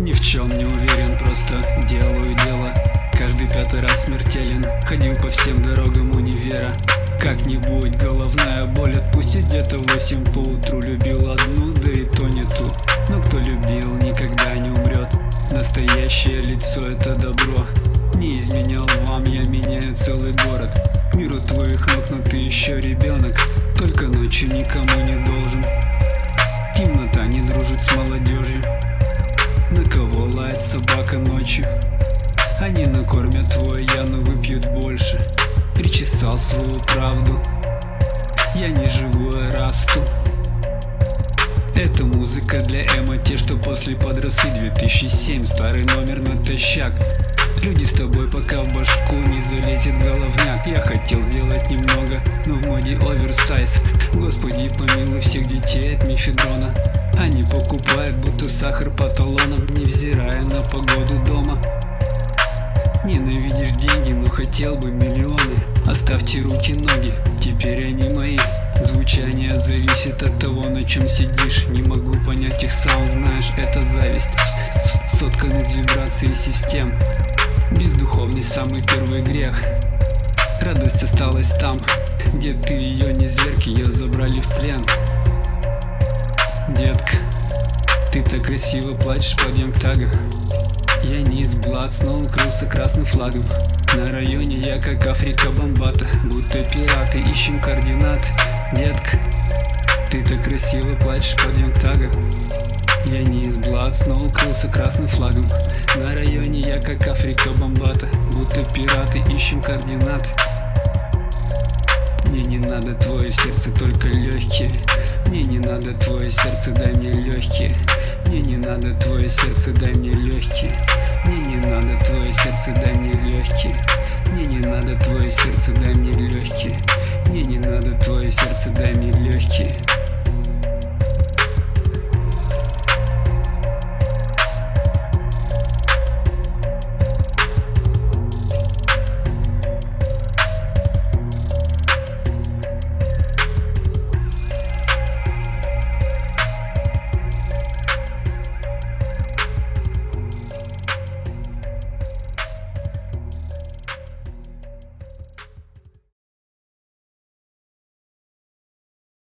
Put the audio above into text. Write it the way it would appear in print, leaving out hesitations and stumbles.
Ни в чем не уверен, просто делаю дело. Каждый пятый раз смертелен. Ходил по всем дорогам универа. Как-нибудь головная боль отпустит где-то 8 по утру. Любил одну, да и то не ту. Но кто любил, никогда не умрет. Настоящее лицо — это добро. Не изменял вам, я меняю целый город. Миру твоих ног, но ты еще ребенок. Только ночью никому не должен. Темнота не дружит с молодежью. На кого лает собака ночью? Они накормят твой я, но выпьют больше. Причесал свою правду. Я не живу, а расту. Это музыка для эмо, те, что после подросли. 2007, старый номер натощак. Люди с тобой, пока в башку не залезет головняк. Я хотел сделать немного, но в моде оверсайз. Господи, помилуй всех детей от мефедрона. Они покупают будто сахар по талонам, невзирая на погоду дома. Ненавидишь деньги, но хотел бы миллионы. Оставьте руки-ноги, теперь они мои. Звучание зависит от того, на чем сидишь. Не могу понять их саунд, знаешь, это зависть. Соткан из вибраций систем. Бездуховность — самый первый грех. Радость осталась там, где ты ее не зверг, ее забрали в плен. Детка, ты так красиво плачешь под Янгтагом. Я не из Блад, снова укрылся красным флагом. На районе я как Африка Бомбата. Будто пираты, ищем координат. Детка, ты так красиво плачешь под Янгтагом. Я не из Блад, снова укрылся красным флагом. На районе я как Африка Бомбата. Будто пираты, ищем координат. Мне не надо твое сердце, только легкие. Мне не надо твое сердце, дай мне легкие. Мне не надо твое сердце, дай мне легкие. Мне не надо твое сердце, дай мне легкие. Мне не надо твое сердце,